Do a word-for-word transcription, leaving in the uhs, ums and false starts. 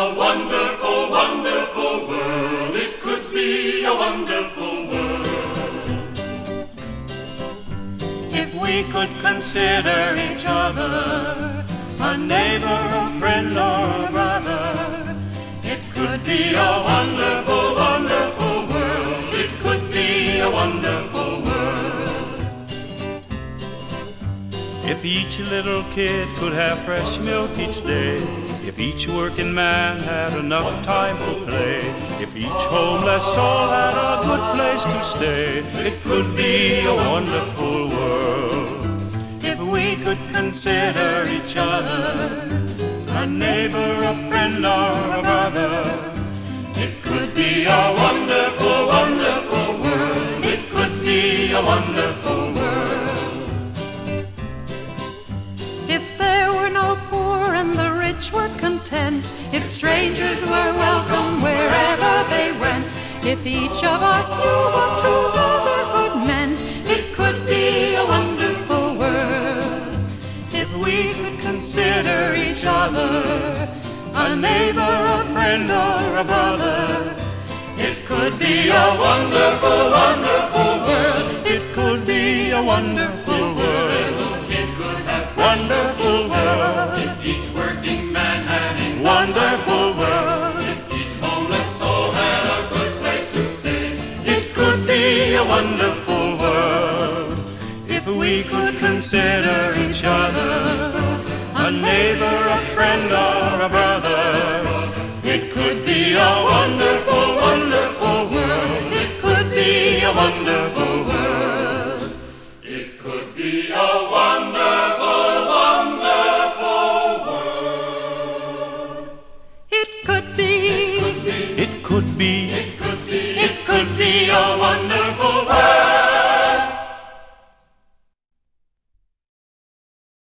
A wonderful, wonderful world. It could be a wonderful world. If we could consider each other a neighbor, a friend, or a brother, it could be a wonderful, wonderful world. It could be a wonderful world. If each little kid could have fresh milk each day, if each working man had enough time to play, if each homeless soul had a good place to stay, it could be a wonderful world. If we could consider each other a neighbor, a friend, or a brother, it could be a wonderful, wonderful world. It could be a wonderful world. If there were no poor and the rich were content, if strangers were welcome wherever they went, if each of us knew what true brotherhood meant, it could be a wonderful world. If we could consider each other a neighbor, a friend, or a brother, it could be a wonderful, wonderful world. it could be a wonderful world. Wonderful world. If each working man had a Wonderful world. if each homeless soul had a good place to stay, It could be a wonderful world. If we could consider each other a neighbor, a friend, or a brother, it could be a wonderful, wonderful world. it could be a wonderful world. It could be a wonderful, wonderful world. It could be, It could be, It could be, it could be a